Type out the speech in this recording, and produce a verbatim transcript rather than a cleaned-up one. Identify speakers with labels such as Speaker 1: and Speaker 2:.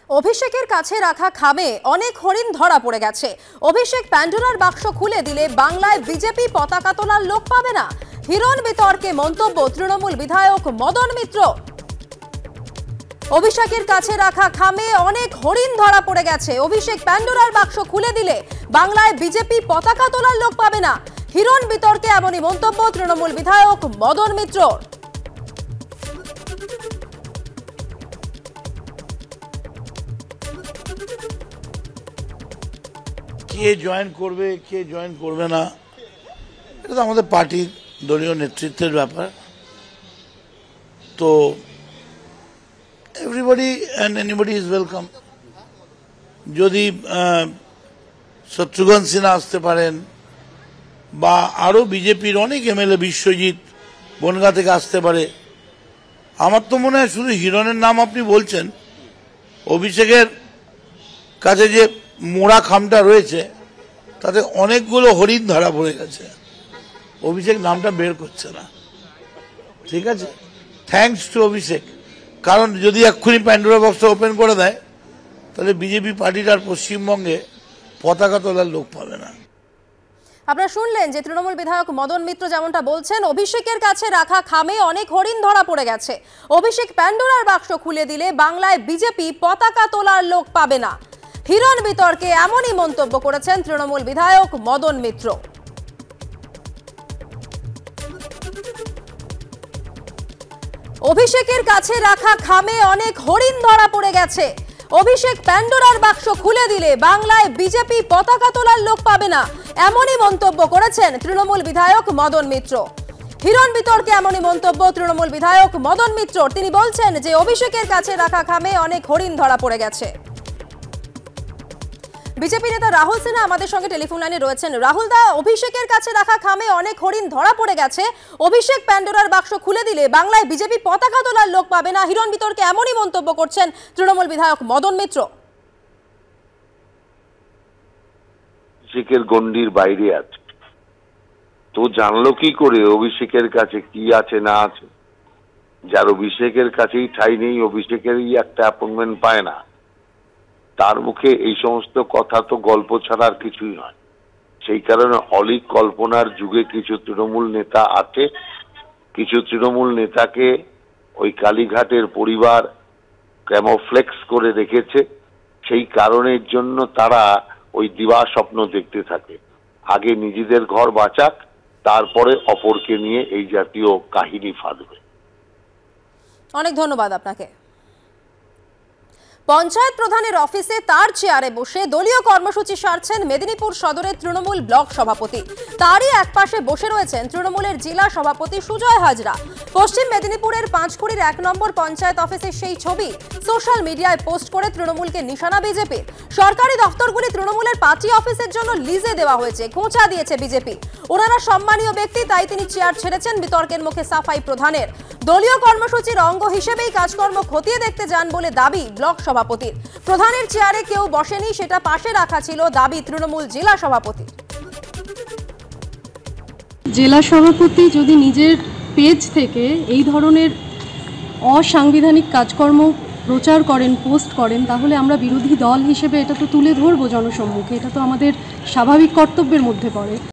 Speaker 1: অভিষেকের কাছে রাখা খামে অনেক হরিণ ধরা পড়ে গেছে। অভিষেক প্যান্ডোরার বাক্স খুলে দিলে বাংলায় বিজেপি পতাকা তোলার লোক পাবে না। হিরণ বিতর্কে মন্তব্য তৃণমূল বিধায়ক মদন মিত্র। অভিষেকের কাছে রাখা খামে অনেক হরিণ ধরা পড়ে গেছে। অভিষেক প্যান্ডোরার বাক্স খুলে দিলে বাংলায় বিজেপি পতাকা তোলার লোক পাবে না। হিরণ বিতর্কে এমনই মন্তব্য তৃণমূল বিধায়ক মদন মিত্র।
Speaker 2: কে জয়েন করবে কে জয়েন করবে না এটা তো আমাদের পার্টির দলীয় নেতৃত্বের ব্যাপার। তো everybody and anybody is welcome. যদি শত্রুঘ্ন সিনহা আসতে পারেন বা আরও বিজেপির অনেক এমএলএ বিশ্বজিৎ বনগাঁ থেকে আসতে পারে। আমার তো মনে হয় শুধু হিরণের নাম আপনি বলছেন, অভিষেকের কাছে যে মোড়া খামটা রয়েছে তাতে অনেকগুলো হরিণ ধরা পড়ে গেছে। অভিষেক নামটা বের করছে না, ঠিক আছে? Thanks to Abhishek. কারণ যদি এক্ষুনি প্যান্ডোরা বক্স ওপেন করে দেয় তাহলে বিজেপি পার্টির আর পশ্চিমবঙ্গে পতাকা তোলার লোক পাবে না।
Speaker 1: আপনারা শুনলেন যে তৃণমূল বিধায়ক মদন মিত্র যেমনটা বলছেন, অভিষেকের কাছে রাখা খামে অনেক হরিণ ধরা পড়ে গেছে। অভিষেক প্যান্ডোরার বাক্স খুলে দিলে বাংলায় বিজেপি পতাকা তোলার লোক পাবে না। হিরণ বিতর্কে এমনই মন্তব্য করেছেন তৃণমূল বিধায়ক মদন মিত্র। অভিষেকের কাছে রাখা খামে অনেক হরিণ ধরা পড়ে গেছে। অভিষেক প্যান্ডোরার বাক্স খুলে দিলে বাংলায় বিজেপি পতাকা তোলার লোক পাবে না, এমনই মন্তব্য করেছেন তৃণমূল বিধায়ক মদন মিত্র। হিরণ বিতর্কে এমনই মন্তব্য তৃণমূল বিধায়ক মদন মিত্র। তিনি বলছেন যে অভিষেকের কাছে রাখা খামে অনেক হরিণ ধরা পড়ে গেছে। বিজেপি নেতা রাহুল সিনহা আমাদের সঙ্গে টেলিফোন লাইনে রয়েছেন। রাহুল দা, অভিষেকের কাছে রাখা খামে অনেক হরিণ ধরা পড়ে গেছে। অভিষেক প্যান্ডোরার বাক্স খুলে দিলে বাংলায় বিজেপি পতাকা তোলার লোক পাবে না। হিরণ বিতর্কে এমনই মন্তব্য করছেন তৃণমূল বিধায়ক মদন মিত্র।
Speaker 3: অভিষেকের গণ্ডির বাইরে আছে তো জানলো কি করে অভিষেকের কাছে কি আছে না আছে? যার অভিষেকের কাছেই ঠাঁই নেই, অভিষেকেরই একটা অ্যাপয়েন্টমেন্ট পায় না, তার মুখে এই সমস্ত কথা তো গল্প ছাড়া আর কিছুই নয়। সেই কারণে অলিক কল্পনার যুগে কিছু তৃণমূল নেতা আছে, কিছু তৃণমূল নেতাকে ওই কালীঘাটের পরিবার ক্যামোফ্লেক্স করে রেখেছে। সেই কারণের জন্য তারা ওই দিবা স্বপ্ন দেখতে থাকে, আগে নিজেদের ঘর বাঁচাক, তারপরে অপরকে নিয়ে এই জাতীয় কাহিনী ফাঁদবে।
Speaker 1: অনেক ধন্যবাদ আপনাকে। পঞ্চায়েত প্রধানের অফিসে তার চেয়ারে বসে দলীয় কর্মসূচি সারছেন মেদিনীপুর সদরের তৃণমূল ব্লক সভাপতি। তারই একপাশে বসে রয়েছেন তৃণমূলের জেলা সভাপতি সুজয় হাজরা। পশ্চিম মেদিনীপুরের পাঁচকুড়ির এক নম্বর পঞ্চায়েত অফিসের সেই ছবি সোশ্যাল মিডিয়ায় পোস্ট করে তৃণমূলকে নিশানা বিজেপির। সরকারি দফতরগুলি তৃণমূলের পার্টি অফিসের জন্য লিজে দেওয়া হয়েছে, খোঁচা দিয়েছে বিজেপি। ওনারা সম্মানীয় ব্যক্তি, তাই তিনি চেয়ার ছেড়েছেন, বিতর্কের মুখে সাফাই প্রধানের। দলীয় কর্মসূচির অঙ্গ হিসেবেই কাজকর্ম খতিয়ে দেখতে যান বলে দাবি ব্লক সভাপতির। প্রধানের চেয়ারে কেউ বসেনি, সেটা পাশে রাখা ছিল, দাবি তৃণমূল জেলা সভাপতি।
Speaker 4: জেলা সভাপতি যদি নিজের পেজ থেকে এই ধরনের অসাংবিধানিক কাজকর্ম প্রচার করেন, পোস্ট করেন, তাহলে আমরা বিরোধী দল হিসেবে এটা তো তুলে ধরবো জনসম্মুখে। এটা তো আমাদের স্বাভাবিক কর্তব্যের মধ্যে পড়ে।